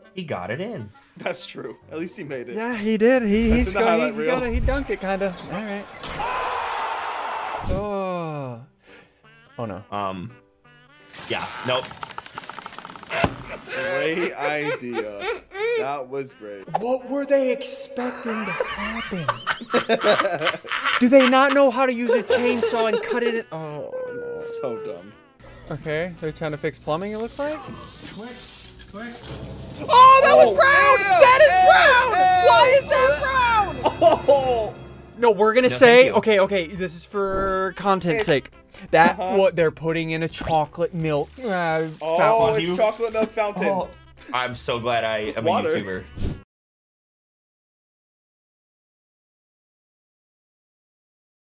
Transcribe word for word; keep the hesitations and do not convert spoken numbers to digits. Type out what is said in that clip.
He got it in. That's true. At least he made it. Yeah, he did. He That's he's in the going. highlight He, he, reel. got it, he dunked it, kind of. All right. Oh. Oh no. Um. Yeah. Nope. Great idea. That was great. What were they expecting to happen? Do they not know how to use a chainsaw and cut it in? Oh no. So dumb. Okay, they're trying to fix plumbing. It looks like. Quick, quick. Oh, that Oh, was brown! ew, That is ew, brown! ew. Why is that brown? Oh! No, we're gonna No, say, thank you. okay, okay, this is for content's sake. That Uh-huh. what they're putting in a chocolate milk uh, Oh, fountain. it's chocolate milk fountain. Oh, I'm so glad I am Water. a YouTuber.